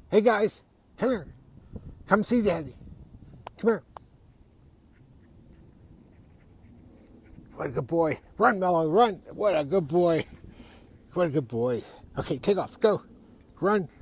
Hey guys, come here. Come see Daddy. Come here. What a good boy. Run, Mellow, run. What a good boy. What a good boy. Okay, take off. Go. Run.